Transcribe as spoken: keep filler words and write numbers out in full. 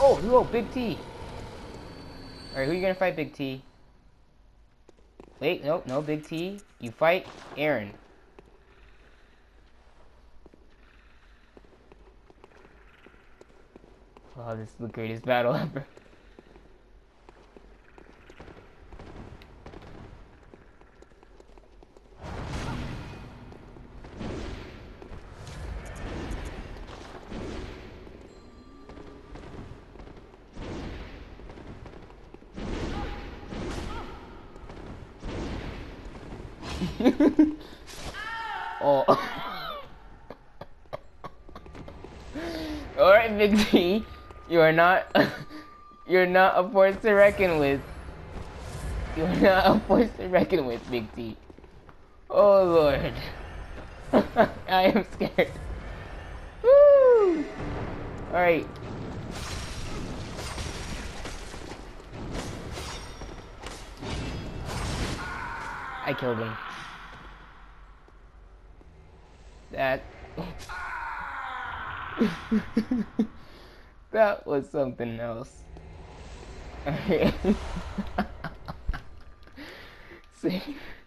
Oh, whoa, Big T. Alright, who are you gonna fight, Big T? Wait, nope, no, Big T. You fight Aaron. Oh, this is the greatest battle ever. Oh. Alright, Big T. You are not you're not a force to reckon with. You're not a force to reckon with, Big T. Oh Lord. I am scared. Woo! Alright. I killed him. That that was something else. See?